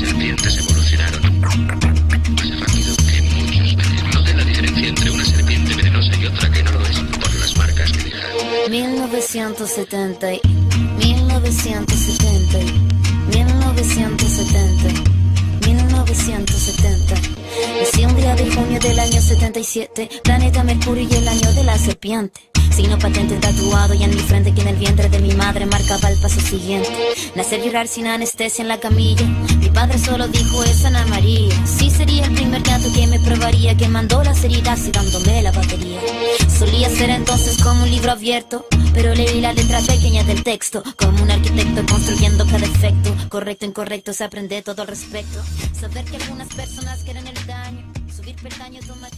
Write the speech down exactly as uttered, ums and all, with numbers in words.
serpientes evolucionaron más rápido que muchos veces. Noten la diferencia entre una serpiente venenosa y otra que no lo es por las marcas que dejan. mil novecientos setenta, mil novecientos setenta, mil novecientos setenta, mil novecientos setenta. Nací un día de junio del año setenta y siete, planeta Mercurio y el año de la serpiente. Signo patente tatuado y en mi frente que en el vientre de mi madre marcaba el paso siguiente. Nacer y llorar sin anestesia en la camilla. Mi padre solo dijo es Ana María. Sí sería el primer gato que me probaría, que mandó las heridas y dándome la batería. Solía ser entonces como un libro abierto, pero leí la letra pequeña del texto, como un arquitecto construyendo cada efecto. Correcto, incorrecto, se aprende todo al respecto. Saber que algunas personas quieren el daño, subir peldaños, tomar